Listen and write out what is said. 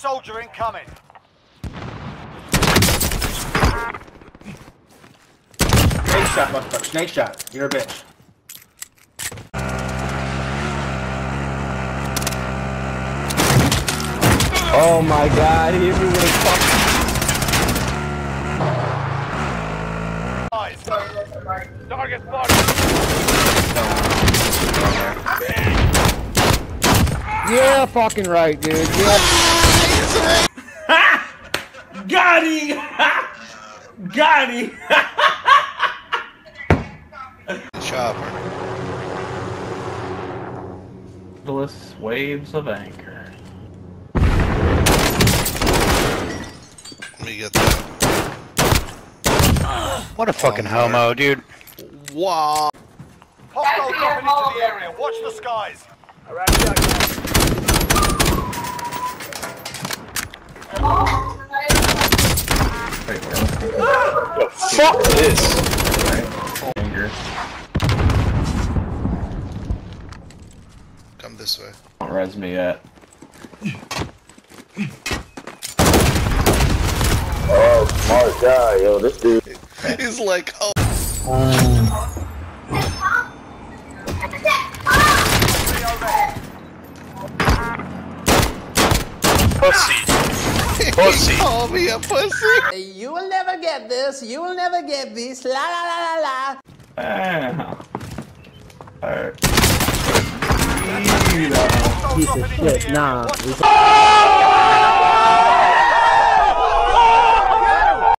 soldier incoming. Snake shot, motherfucker. Snake shot. You're a bitch. Oh my god, he hit me with a fuck. Target spotted. Yeah, fucking right, dude. Yeah. Got him! Got him! Chopper. Endless waves of anger. Let me get that. What a fucking homo, dude. Wow. Hostile dropping into the area. Watch the skies. Fuck this. Anger. Come this way. Don't res me yet. Oh, smart guy, yo, this dude. He's like, oh. Pussy. Pussy. He called me a pussy. You will never get this. You will never get this. La la la la la. Alright. Piece of shit, nah.